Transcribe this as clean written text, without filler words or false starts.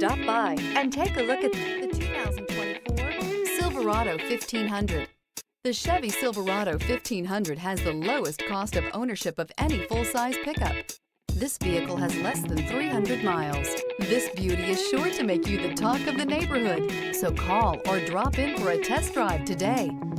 Stop by and take a look at the 2024 Silverado 1500. The Chevy Silverado 1500 has the lowest cost of ownership of any full-size pickup. This vehicle has less than 300 miles. This beauty is sure to make you the talk of the neighborhood. So call or drop in for a test drive today.